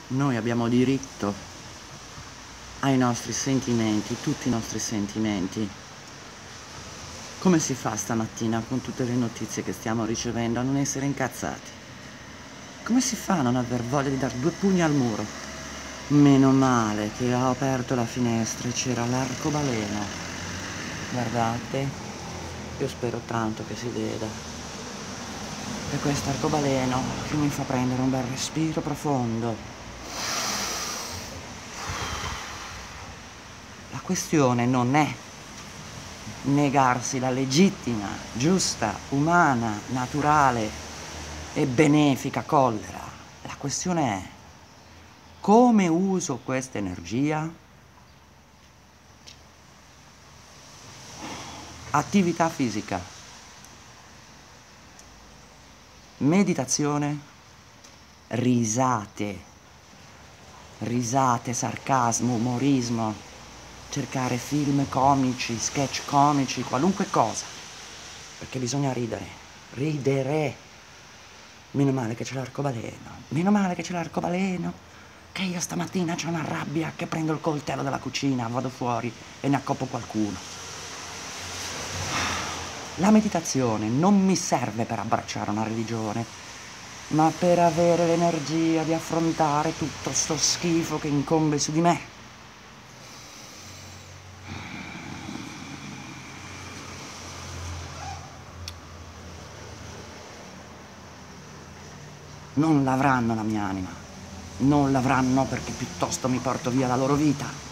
Noi abbiamo diritto ai nostri sentimenti, tutti i nostri sentimenti. Come si fa stamattina, con tutte le notizie che stiamo ricevendo, a non essere incazzati? Come si fa a non aver voglia di dare 2 pugni al muro? Meno male che ho aperto la finestra e c'era l'arcobaleno. Guardate, io spero tanto che si veda. E questo arcobaleno che mi fa prendere un bel respiro profondo. La questione non è negarsi la legittima, giusta, umana, naturale e benefica collera. La questione è come uso questa energia? Attività fisica, meditazione, risate, sarcasmo, umorismo, cercare film comici, sketch comici, qualunque cosa, perché bisogna ridere. Meno male che c'è l'arcobaleno, che io stamattina c'ho una rabbia che prendo il coltello dalla cucina, vado fuori e ne accoppo qualcuno. La meditazione non mi serve per abbracciare una religione, ma per avere l'energia di affrontare tutto sto schifo che incombe su di me. Non l'avranno la mia anima, non l'avranno perché piuttosto mi porto via la loro vita.